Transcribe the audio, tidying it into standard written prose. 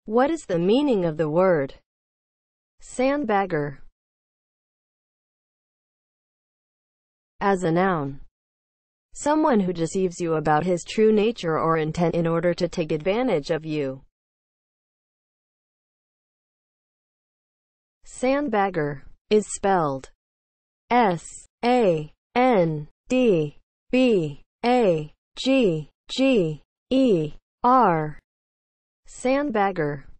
What is the meaning of the word sandbagger? As a noun, someone who deceives you about his true nature or intent in order to take advantage of you. Sandbagger is spelled S-A-N-D-B-A-G-G-E-R. Sandbagger.